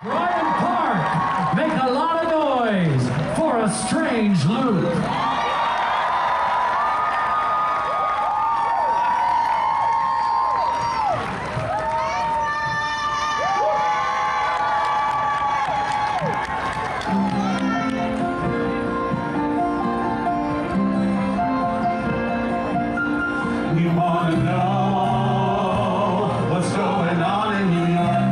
Bryant Park, make a lot of noise for a strange loop. We want to know what's going on in New York.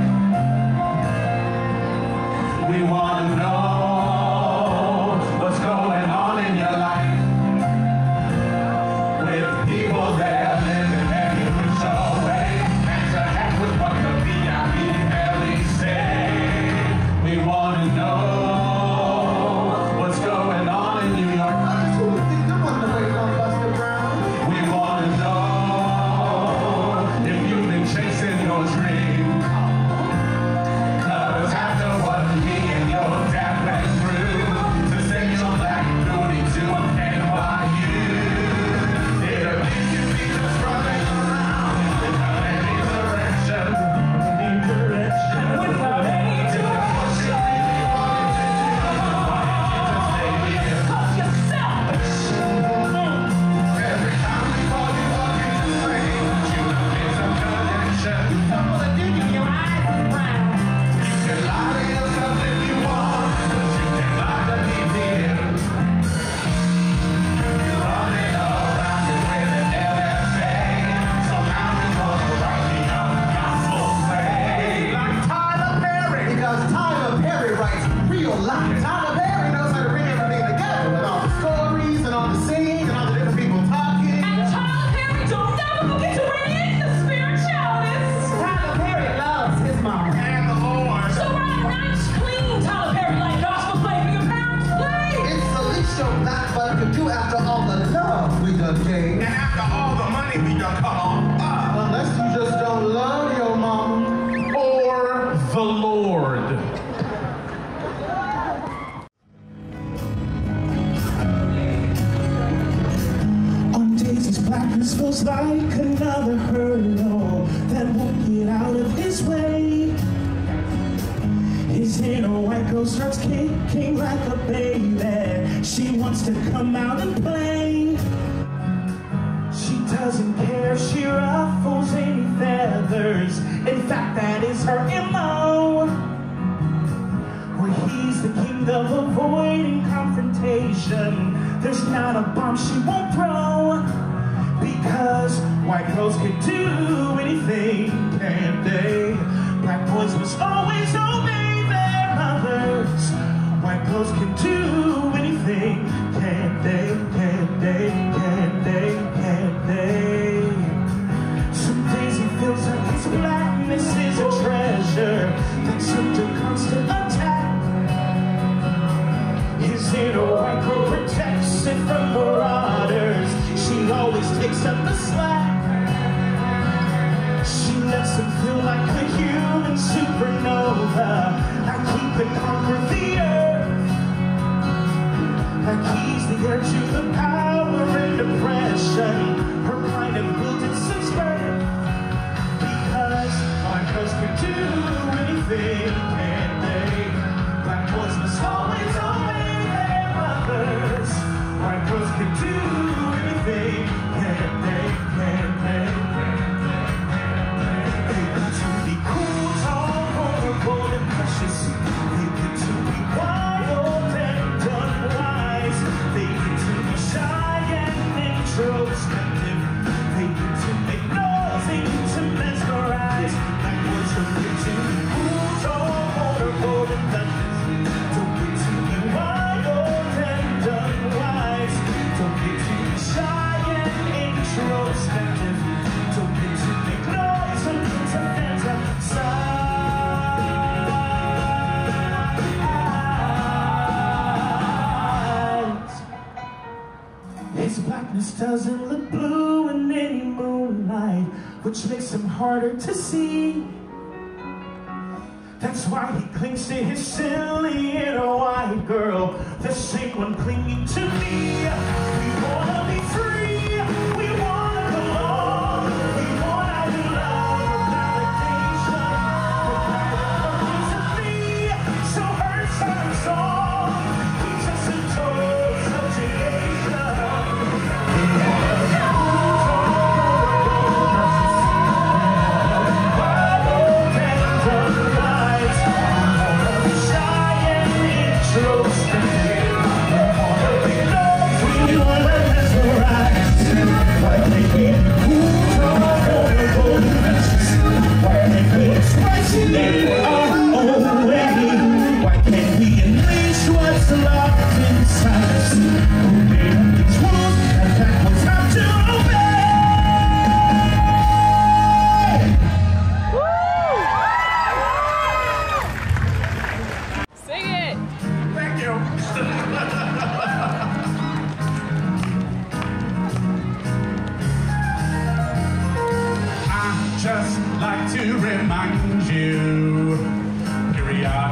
We want to know what's going on in your life. With people there living any which way, and to heck with what the VIP barely say. We want to know what's going on in New York. We want to know if you've been chasing your dream. 'Cause after what me and your dad went through, to send your black booty to NYU, it'll make you be just running around without any direction. Without any direction. Why can't you just stay here? Cause you're selfish. Every time we call you up, you just say that you have made some connection. All the dig in your eyes is brown. You can lie to yourself if you want, but you can lie to me, dear. You're running around with an LFA. Somehow you're gonna write me up gospel say. Like Tyler Perry, because Tyler Perry writes real life. Tyler Perry knows how to bring everything together with all the stories and all the scenes and all the different people talking. And Tyler Perry don't never forget to bring in the spiritualists. Tyler Perry loves his mom. And the Lord. So write a nice, clean Tyler Perry like gospel play for your parents to play. It's the least show Black Buck could do after all the love we done gave. And after all the money we done come on up. Unless you just don't love your mom. Or the Lord. On days his blackness feels like another hurdle that won't get out of his way. His inner white girl starts kicking like a baby. She wants to come out and play. She doesn't care, she ruffles any feathers. In fact, that is her MO. Where he's the king of avoiding confrontation. There's not a bomb she won't throw. Because white girls can do anything, can't they? Black boys must always obey their mothers. White girls can do anything, can't they? Can't they? Can't they? Can't they? Some days he feels like his blackness is a treasure that's under constant attack. His inner white girl protects it from marauders. She always takes up the slack. She lets him feel like a human supernova, like he could conquer the earth. Like he's the heir to the power and depression. Her mind had built it since birth. Because white girls can do anything, can't they? Black boys must always obey their mothers. White girls can do anything, can't they? Can't they? They get to be cool, tall, vulnerable, and precious. They get to be wild and unwise. They get to be shy and introspective. They get to make noise, they get to mesmerize. Black boys don't get to be cool, tall, vulnerable, and precious. Don't get to be wild and unwise. Don't get to be shy and introspective. Don't get to make noise and get to fantasize. His blackness doesn't look blue in any moonlight, which makes him harder to see. That's why he clings to his silly inner white girl, the same one clinging to me. We wanna be free, we wanna belong, we wanna be loved, validation, the power to be.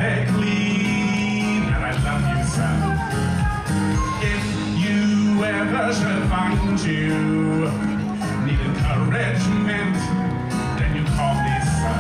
periodically that I love you, son. If you ever should find you need encouragement, then you call me son.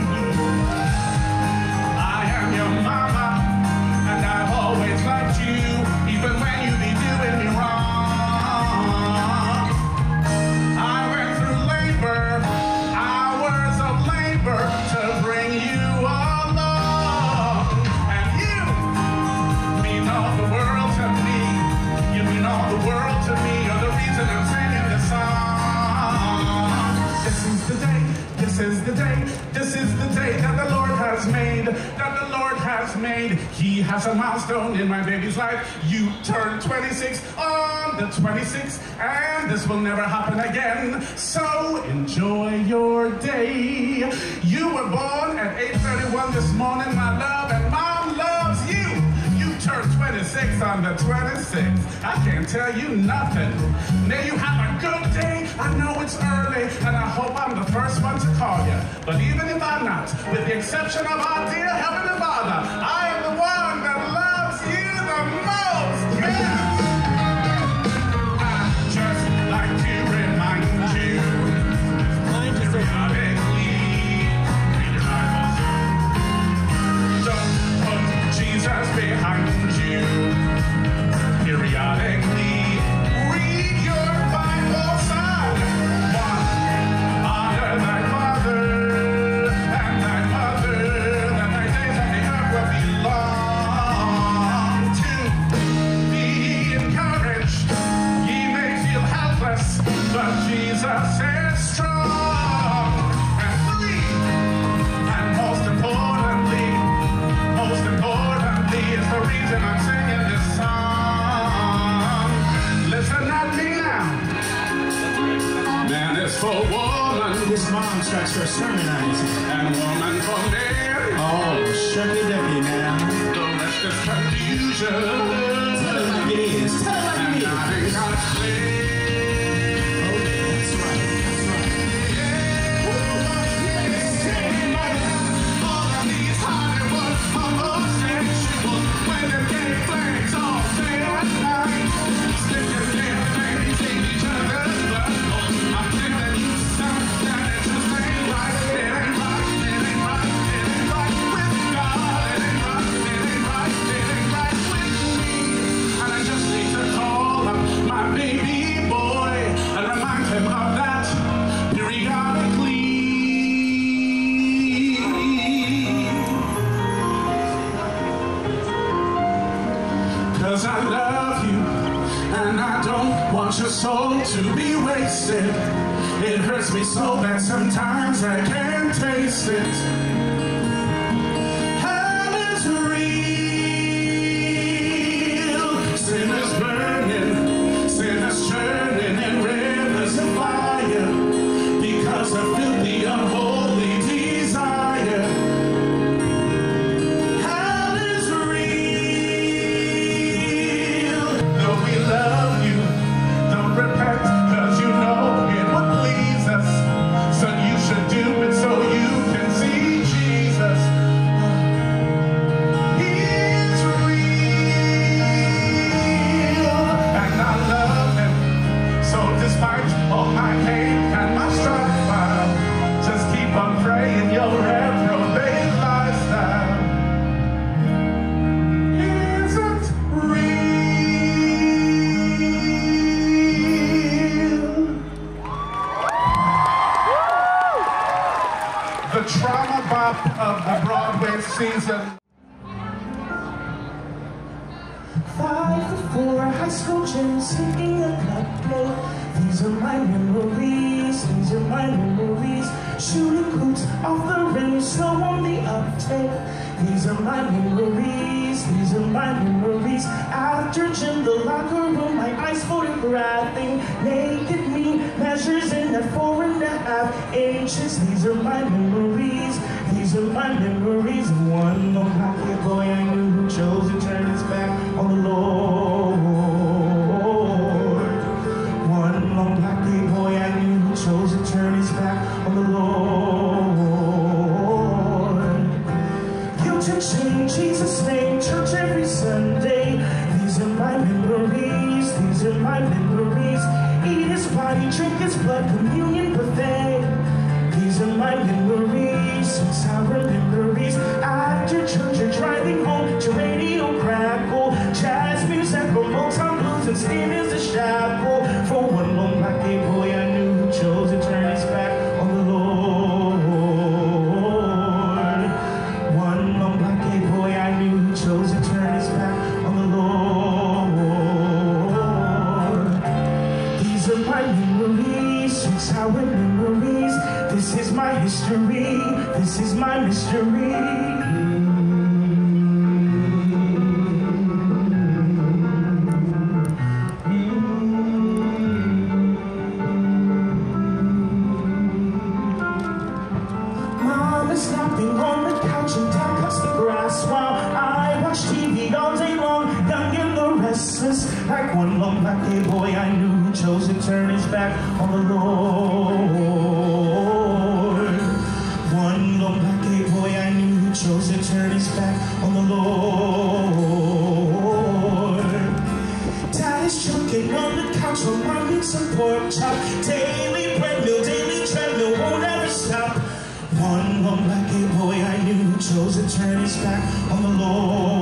I am your mama, and I've always loved you, even when you be doing me wrong. I went through labor, hours of labor to bring you along. And you mean all the world to me. You mean all the world to me. You're the reason I'm singing this song. This is the day, this is the day, this is the day that the Lord has made, that the Lord has made. He has a milestone in my baby's life. You turned 26 on the 26th, and this will never happen again. So enjoy your day. You were born at 8:31 this morning, my love, and Mom loves you. You turned 26 on the 26th. I can't tell you nothing. May you have a good day. I know it's early, and I hope I'm the first one to call you. But even if I'm not, with the exception of our dear Heavenly Father, I am the one that loves you the most. Yeah. I just like to remind you, periodically, read your Bibles. Don't put Jesus behind you. Periodically, read your Bible, son. 1, honor thy father and thy mother, that thy days on the earth will be long. 2, be encouraged. Ye may feel helpless, but Jesus is strong. And 3, and most importantly, is the reason I'm singing this song. Listen at me now. Man is for woman. This mom starts her sermonizing. And woman for man. Oh, shucky ducky now. The rest is confusion. Tell it like it is. Tell it like it is. I ain't got slave. Oh, that's right. That's right. All of these Hollywood homosexuals, when the gay flags all say at night, sticking their babies in each other's butt. I'm telling you something that it just ain't right. It ain't right. It ain't right. It ain't right with God. It ain't right. It ain't right. It ain't right with me. And I just need to call up my baby boy and remind him of that periodically. Cause I love you, and I don't want your soul to be wasted. It hurts me so bad sometimes I can't taste it. Hell is real. Sin is burning, sin is churning in rivers of fire because of filthy, unholy desire. Hell is real. Though we love you, don't repent, cause you know it would please us. So you should do it so you can see Jesus. He's real, and I love him. So despite all my pain and my strife, I'll just keep on praying your reprobate lifestyle isn't real. The trauma bop of the Broadway season. 5 to 4, high school gym, singing a couplet. These are my memories, these are my memories. Shooting hoops off the rim, slow on the uptake. These are my memories, these are my memories. After gym, the locker room, my eyes photographing. Naked me, measures in at 4.5 inches. These are my memories, these are my memories. One long happy boy I knew who chose to turn his back on the Lord. One long happy boy I knew who chose to turn his back on the Lord. Guilt and shame Jesus' name, church every Sunday. These are my memories, these are my memories. Eat his body, drink his blood, communion buffet. These are my memories, sweet sour memories. After church, you're driving home, your radio crackle. Jazz music, Motown blues, and steam is the shackle. For one long black gay boy I knew who chose to turn his back on the Lord. One long black gay boy I knew who chose to turn his back on the Lord. These are my memories, sweet sour memories. This is my history, this is my mystery. Mom is napping on the couch and Dad cuts the grass while I watch TV all day long, young and the restless. Like one long black gay boy I knew who chose to turn his back on the Lord. One long black gay boy I knew who chose to turn his back on the Lord. Dad is choking on the couch while Mom eats some pork chop. Daily bread meal, daily treadmill won't ever stop. One long black gay boy I knew who chose to turn his back on the Lord.